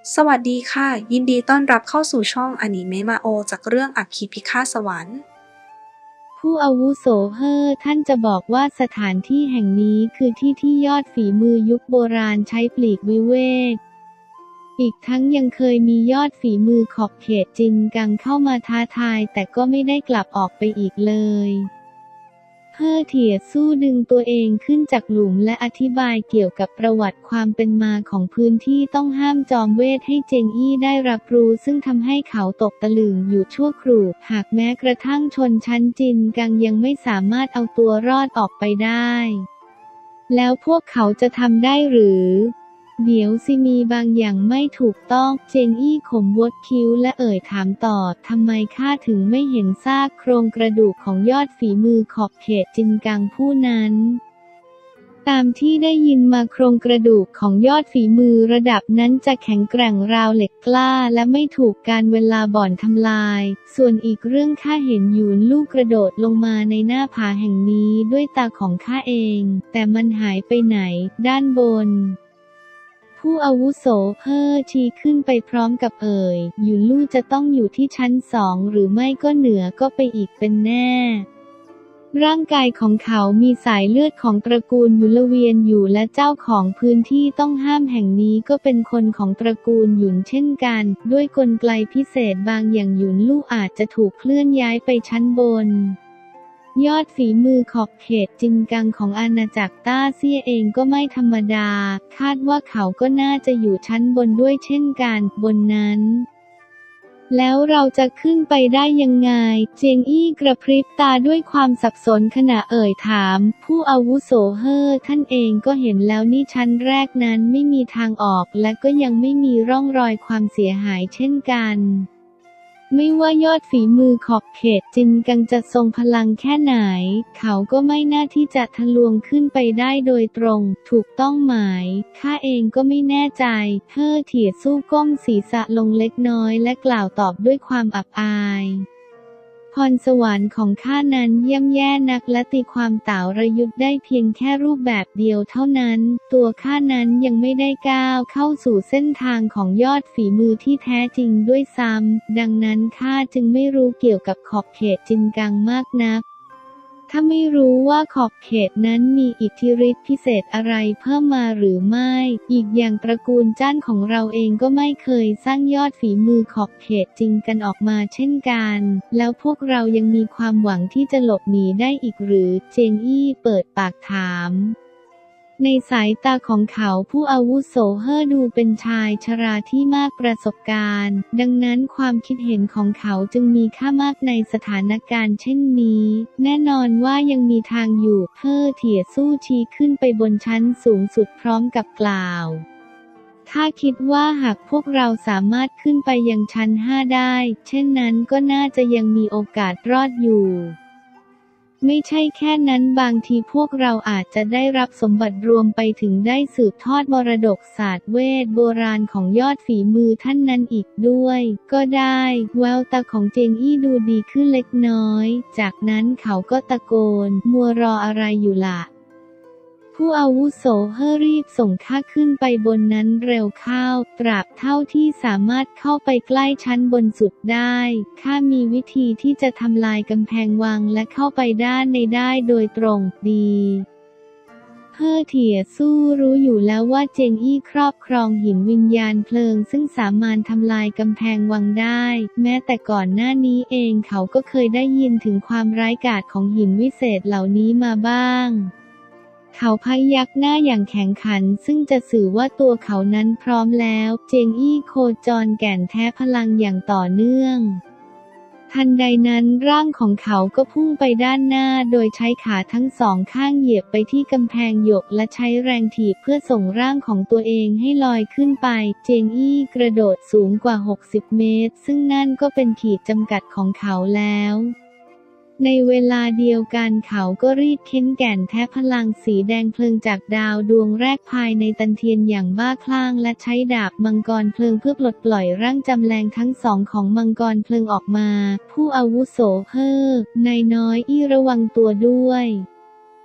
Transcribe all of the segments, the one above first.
สวัสดีค่ะยินดีต้อนรับเข้าสู่ช่องอนิเมะมาโอจากเรื่องอัคคีพิฆาตสวรรค์ผู้อาวุโสท่านจะบอกว่าสถานที่แห่งนี้คือที่ที่ยอดฝีมือยุคโบราณใช้ปลีกวิเวกอีกทั้งยังเคยมียอดฝีมือขอบเขตจินกังเข้ามาท้าทายแต่ก็ไม่ได้กลับออกไปอีกเลยเถียสู้ดึงตัวเองขึ้นจากหลุมและอธิบายเกี่ยวกับประวัติความเป็นมาของพื้นที่ต้องห้ามจอมเวทให้เจงอี้ได้รับรู้ซึ่งทำให้เขาตกตะลึงอยู่ชั่วครู่หากแม้กระทั่งชนชั้นจินกังยังไม่สามารถเอาตัวรอดออกไปได้แล้วพวกเขาจะทำได้หรือเดี๋ยวสิมีบางอย่างไม่ถูกต้องเจงอี้ขมวดคิ้วและเอ่ยถามต่อทำไมข้าถึงไม่เห็นซากโครงกระดูกของยอดฝีมือขอบเขตจินกังผู้นั้นตามที่ได้ยินมาโครงกระดูกของยอดฝีมือระดับนั้นจะแข็งแกร่งราวเหล็กกล้าและไม่ถูกการเวลาบ่อนทำลายส่วนอีกเรื่องข้าเห็นหยุนลูกกระโดดลงมาในหน้าผาแห่งนี้ด้วยตาของข้าเองแต่มันหายไปไหนด้านบนผู้อาวุโสชี้ขึ้นไปพร้อมกับหยุนลู่จะต้องอยู่ที่ชั้น2หรือไม่ก็เหนือก็ไปอีกเป็นแน่ร่างกายของเขามีสายเลือดของตระกูลหยุนละเวียนอยู่และเจ้าของพื้นที่ต้องห้ามแห่งนี้ก็เป็นคนของตระกูลหยุนเช่นกันด้วยกลไกพิเศษบางอย่างหยุนลู่อาจจะถูกเคลื่อนย้ายไปชั้นบนยอดฝีมือขอบเขตจินกังของอาณาจักรต้าเซี่ยเองก็ไม่ธรรมดาคาดว่าเขาก็น่าจะอยู่ชั้นบนด้วยเช่นกันบนนั้นแล้วเราจะขึ้นไปได้ยังไงเจียงอี้กระพริบตาด้วยความสับสนขณะถามผู้อาวุโสท่านเองก็เห็นแล้วนี่ชั้นแรกนั้นไม่มีทางออกและก็ยังไม่มีร่องรอยความเสียหายเช่นกันไม่ว่ายอดฝีมือขอบเขตจินกังจะทรงพลังแค่ไหนเขาก็ไม่น่าที่จะทะลวงขึ้นไปได้โดยตรงถูกต้องไหมข้าเองก็ไม่แน่ใจเถียสู้ก้มศีรษะลงเล็กน้อยและกล่าวตอบด้วยความอับอายพรสวรรค์ของข้านั้นเยี่ยมแย่นักและตีความเต่าระยุทธ์ได้เพียงแค่รูปแบบเดียวเท่านั้นตัวข้านั้นยังไม่ได้ก้าวเข้าสู่เส้นทางของยอดฝีมือที่แท้จริงด้วยซ้ำดังนั้นข้าจึงไม่รู้เกี่ยวกับขอบเขตจินกังมากนักถ้าไม่รู้ว่าขอบเขตนั้นมีอิทธิฤทธิพิเศษอะไรเพิ่มมาหรือไม่อีกอย่างตระกูลจ้านของเราเองก็ไม่เคยสร้างยอดฝีมือขอบเขตจริงกันออกมาเช่นกันแล้วพวกเรายังมีความหวังที่จะหลบหนีได้อีกหรือเจงอี้เปิดปากถามในสายตาของเขาผู้อาวุโสดูเป็นชายชราที่มากประสบการณ์ดังนั้นความคิดเห็นของเขาจึงมีค่ามากในสถานการณ์เช่นนี้แน่นอนว่ายังมีทางอยู่เถียสู้ชี้ขึ้นไปบนชั้นสูงสุดพร้อมกับกล่าวถ้าคิดว่าหากพวกเราสามารถขึ้นไปยังชั้น5ได้เช่นนั้นก็น่าจะยังมีโอกาสรอดอยู่ไม่ใช่แค่นั้นบางทีพวกเราอาจจะได้รับสมบัติรวมไปถึงได้สืบทอดมรดกศาสตร์เวทโบราณของยอดฝีมือท่านนั้นอีกด้วยก็ได้แววตาของเจงอี้ดูดีขึ้นเล็กน้อยจากนั้นเขาก็ตะโกนมัวรออะไรอยู่ล่ะผู้อาวุโสรีบส่งข้าขึ้นไปบนนั้นเร็วเข้าตราบเท่าที่สามารถเข้าไปใกล้ชั้นบนสุดได้ข้ามีวิธีที่จะทำลายกำแพงวังและเข้าไปด้านในได้โดยตรงดีเถียสู้รู้อยู่แล้วว่าเจงอี้ครอบครองหินวิญญาณเพลิงซึ่งสามารถทำลายกำแพงวังได้แม้แต่ก่อนหน้านี้เองเขาก็เคยได้ยินถึงความร้ายกาจของหินวิเศษเหล่านี้มาบ้างเขาพยักหน้าอย่างแข็งขันซึ่งจะสื่อว่าตัวเขานั้นพร้อมแล้วเจงอี้โคจรแก่นแท้พลังอย่างต่อเนื่องทันใดนั้นร่างของเขาก็พุ่งไปด้านหน้าโดยใช้ขาทั้งสองข้างเหยียบไปที่กำแพงหยกและใช้แรงถีบเพื่อส่งร่างของตัวเองให้ลอยขึ้นไปเจงอี้กระโดดสูงกว่า60 เมตรซึ่งนั่นก็เป็นขีดจำกัดของเขาแล้วในเวลาเดียวกันเขาก็รีดเค้นแก่นแท้พลังสีแดงเพลิงจากดาวดวงแรกภายในตันเทียนอย่างบ้าคลั่งและใช้ดาบมังกรเพลิงเพื่อปลดปล่อยร่างจำแรงทั้งสองของมังกรเพลิงออกมาผู้อาวุโสนายน้อยอี้ระวังตัวด้วย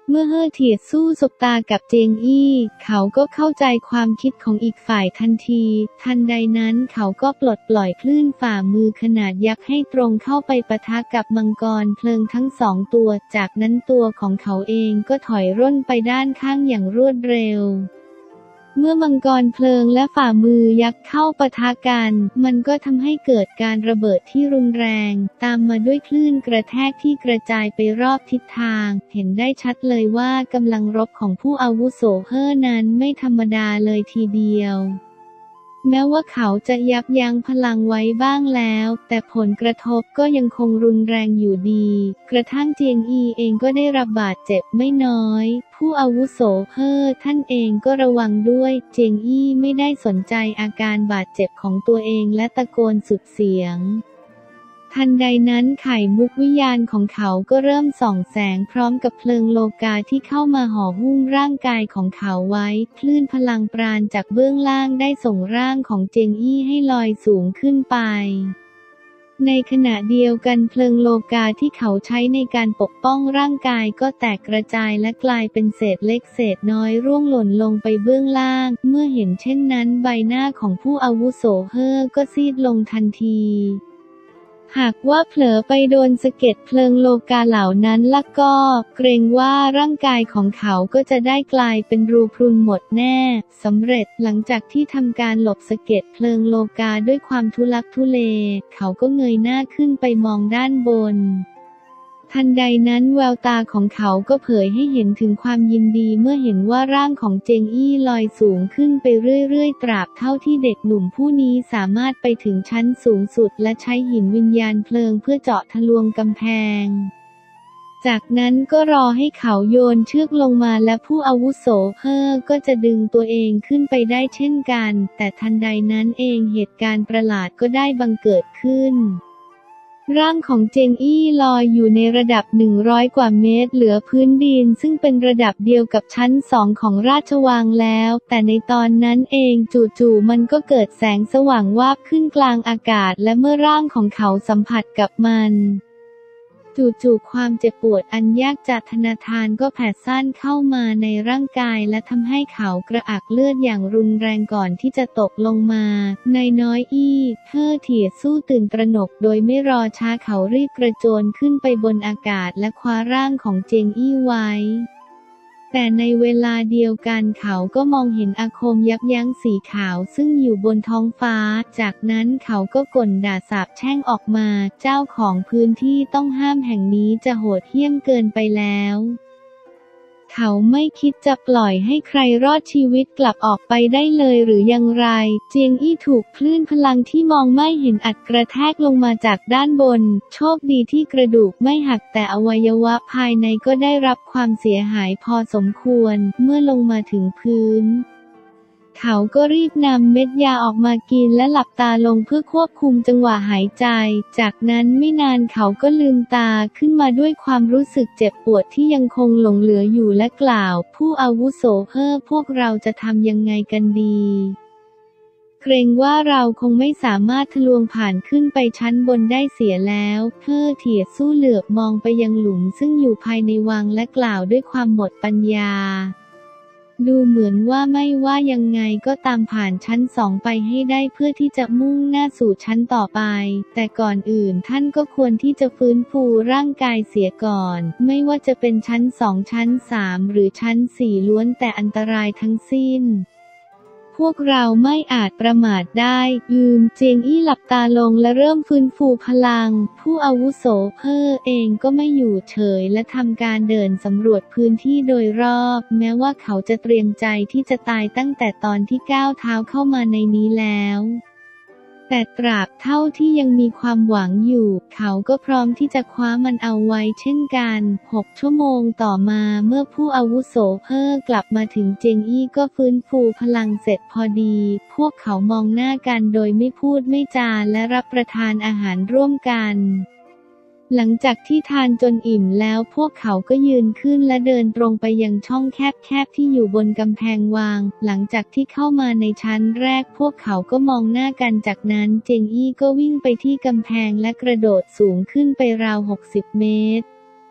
เมื่อเฮ่อเถียสู้สบตากับเจียงอี้เขาก็เข้าใจความคิดของอีกฝ่ายทันทีทันใดนั้นเขาก็ปลดปล่อยคลื่นฝ่ามือขนาดยักษ์ให้ตรงเข้าไปปะทะกับมังกรเพลิงทั้งสองตัวจากนั้นตัวของเขาเองก็ถอยร่นไปด้านข้างอย่างรวดเร็วเมื่อมังกรเพลิงและฝ่ามือยักษ์เข้าปะทะกันมันก็ทำให้เกิดการระเบิดที่รุนแรงตามมาด้วยคลื่นกระแทกที่กระจายไปรอบทิศทางเห็นได้ชัดเลยว่ากำลังรบของผู้อาวุโสเฮ่อนั้นไม่ธรรมดาเลยทีเดียวแม้ว่าเขาจะยับยั้งพลังไว้บ้างแล้วแต่ผลกระทบก็ยังคงรุนแรงอยู่ดีกระทั่งเจียงอีเองก็ได้รับบาดเจ็บไม่น้อยผู้อาวุโสเฮ่อท่านเองก็ระวังด้วยเจียงอี้ไม่ได้สนใจอาการบาดเจ็บของตัวเองและตะโกนสุดเสียงทันใดนั้นไข่มุกวิญญาณของเขาก็เริ่มส่องแสงพร้อมกับเพลิงโลกาที่เข้ามาห่อหุ้มร่างกายของเขาไว้คลื่นพลังปราณจากเบื้องล่างได้ส่งร่างของเจียงอี้ให้ลอยสูงขึ้นไปในขณะเดียวกันเพลิงโลกาที่เขาใช้ในการปกป้องร่างกายก็แตกกระจายและกลายเป็นเศษเล็กเศษน้อยร่วงหล่นลงไปเบื้องล่างเมื่อเห็นเช่นนั้นใบหน้าของผู้อาวุโสเฮ่อก็ซีดลงทันทีหากว่าเผลอไปโดนสะเก็ดเพลิงโลกาเหล่านั้นล่ะก็เกรงว่าร่างกายของเขาก็จะได้กลายเป็นรูพรุนหมดแน่สำเร็จหลังจากที่ทำการหลบสะเก็ดเพลิงโลกาด้วยความทุลักทุเลเขาก็เงยหน้าขึ้นไปมองด้านบนทันใดนั้นแววตาของเขาก็เผยให้เห็นถึงความยินดีเมื่อเห็นว่าร่างของเจงอี้ลอยสูงขึ้นไปเรื่อยๆตราบเท่าที่เด็กหนุ่มผู้นี้สามารถไปถึงชั้นสูงสุดและใช้หินวิญญาณเพลิงเพื่อเจาะทะลวงกำแพงจากนั้นก็รอให้เขาโยนเชือกลงมาและผู้อาวุโสเฮ่อก็จะดึงตัวเองขึ้นไปได้เช่นกันแต่ทันใดนั้นเองเหตุการณ์ประหลาดก็ได้บังเกิดขึ้นร่างของเจงอี้ลอยอยู่ในระดับ100กว่าเมตรเหลือพื้นดินซึ่งเป็นระดับเดียวกับชั้น2ของราชวังแล้วแต่ในตอนนั้นเองจู่ๆมันก็เกิดแสงสว่างวาบขึ้นกลางอากาศและเมื่อร่างของเขาสัมผัสกับมันจู่ๆความเจ็บปวดอันยากจะทนาทานก็แผดซ่านเข้ามาในร่างกายและทำให้เขากระอักเลือดอย่างรุนแรงก่อนที่จะตกลงมานายน้อยอี้เฮ่อเถี่ยสู้ตื่นตระหนกโดยไม่รอช้าเขารีบกระโจนขึ้นไปบนอากาศและคว้าร่างของเจียงอี้ไว้แต่ในเวลาเดียวกันเขาก็มองเห็นอาคมยับยั้งสีขาวซึ่งอยู่บนท้องฟ้าจากนั้นเขาก็ก่นด่าสาปแช่งออกมาเจ้าของพื้นที่ต้องห้ามแห่งนี้จะโหดเหี้ยมเกินไปแล้วเขาไม่คิดจะปล่อยให้ใครรอดชีวิตกลับออกไปได้เลยหรืออย่างไรเจียงอี้ถูกคลื่นพลังที่มองไม่เห็นอัดกระแทกลงมาจากด้านบนโชคดีที่กระดูกไม่หักแต่อวัยวะภายในก็ได้รับความเสียหายพอสมควรเมื่อลงมาถึงพื้นเขาก็รีบนำเม็ดยาออกมากินและหลับตาลงเพื่อควบคุมจังหวะหายใจจากนั้นไม่นานเขาก็ลืมตาขึ้นมาด้วยความรู้สึกเจ็บปวดที่ยังคงหลงเหลืออยู่และกล่าวผู้อาวุโสเฮ่อพวกเราจะทำยังไงกันดีเกรงว่าเราคงไม่สามารถทะลวงผ่านขึ้นไปชั้นบนได้เสียแล้วเฮ่อเถี่ยสู้เหลือบมองไปยังหลุมซึ่งอยู่ภายในวังและกล่าวด้วยความหมดปัญญาดูเหมือนว่าไม่ว่ายังไงก็ตามผ่านชั้น2ไปให้ได้เพื่อที่จะมุ่งหน้าสู่ชั้นต่อไปแต่ก่อนอื่นท่านก็ควรที่จะฟื้นฟูร่างกายเสียก่อนไม่ว่าจะเป็นชั้น2ชั้น3หรือชั้น4ล้วนแต่อันตรายทั้งสิ้นพวกเราไม่อาจประมาทได้เจียงอี้หลับตาลงและเริ่มฟื้นฟูพลังผู้อาวุโสเฮ่อเองก็ไม่อยู่เฉยและทำการเดินสำรวจพื้นที่โดยรอบแม้ว่าเขาจะเตรียมใจที่จะตายตั้งแต่ตอนที่ก้าวเท้าเข้ามาในนี้แล้วแต่ตราบเท่าที่ยังมีความหวังอยู่เขาก็พร้อมที่จะคว้ามันเอาไว้เช่นกัน6 ชั่วโมงต่อมาเมื่อผู้อาวุโสเฮ่อกลับมาถึงเจียงอี้ก็ฟื้นฟูพลังเสร็จพอดีพวกเขามองหน้ากันโดยไม่พูดไม่จาและรับประทานอาหารร่วมกันหลังจากที่ทานจนอิ่มแล้วพวกเขาก็ยืนขึ้นและเดินตรงไปยังช่องแคบๆที่อยู่บนกำแพงวังหลังจากที่เข้ามาในชั้นแรกพวกเขาก็มองหน้ากันจากนั้นเจียงอี้ก็วิ่งไปที่กำแพงและกระโดดสูงขึ้นไปราว60 เมตร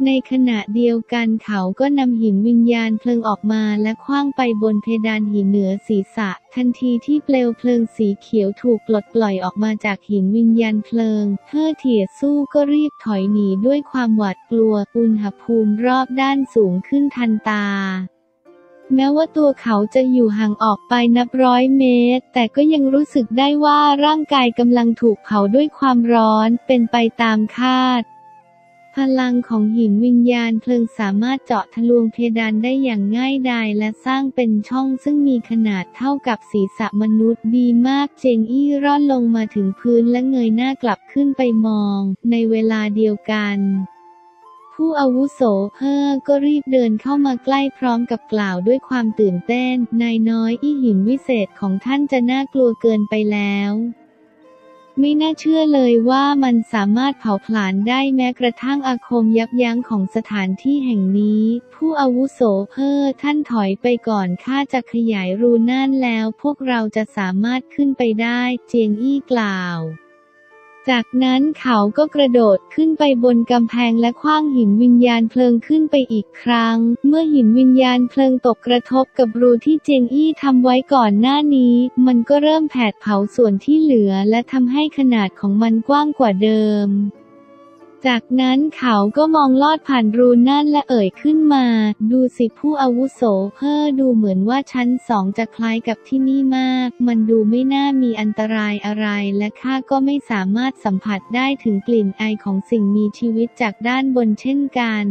ในขณะเดียวกันเขาก็นำหินวิญญาณเพลิงออกมาและขว้างไปบนเพดานหินเหนือศีรษะทันทีที่เปลวเพลิงสีเขียวถูกปลดปล่อยออกมาจากหินวิญญาณเพลิงเฮ่อเถี่ยสู้ก็รีบถอยหนีด้วยความหวาดกลัวอุณหภูมิรอบด้านสูงขึ้นทันตาแม้ว่าตัวเขาจะอยู่ห่างออกไปนับร้อยเมตรแต่ก็ยังรู้สึกได้ว่าร่างกายกำลังถูกเผาด้วยความร้อนเป็นไปตามคาดพลังของหินวิญญาณเพลิงสามารถเจาะทะลวงเพดานได้อย่างง่ายดายและสร้างเป็นช่องซึ่งมีขนาดเท่ากับศีรษะมนุษย์ดีมากเจงอี้ร่อนลงมาถึงพื้นและเงยหน้ากลับขึ้นไปมองในเวลาเดียวกันผู้อาวุโสก็รีบเดินเข้ามาใกล้พร้อมกับกล่าวด้วยความตื่นเต้นนายน้อยหินวิเศษของท่านจะน่ากลัวเกินไปแล้วไม่น่าเชื่อเลยว่ามันสามารถเผาผลาญได้แม้กระทั่งอาคมยับยั้งของสถานที่แห่งนี้ผู้อาวุโสท่านถอยไปก่อนข้าจะขยายรูนั่นแล้วพวกเราจะสามารถขึ้นไปได้เจียงอี้กล่าวจากนั้นเขาก็กระโดดขึ้นไปบนกำแพงและขว้างหินวิญญาณเพลิงขึ้นไปอีกครั้งเมื่อหินวิญญาณเพลิงตกกระทบกับรูที่เจียงอี้ทำไว้ก่อนหน้านี้มันก็เริ่มแผดเผาส่วนที่เหลือและทำให้ขนาดของมันกว้างกว่าเดิมจากนั้นเขาก็มองลอดผ่านรูนั่นและเอ่ยขึ้นมาดูสิผู้อาวุโสดูเหมือนว่าชั้น2จะคล้ายกับที่นี่มากมันดูไม่น่ามีอันตรายอะไรและข้าก็ไม่สามารถสัมผัสได้ถึงกลิ่นไอของสิ่งมีชีวิตจากด้านบนเช่นกัน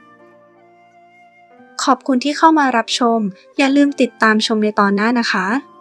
ขอบคุณที่เข้ามารับชมอย่าลืมติดตามชมในตอนหน้านะคะ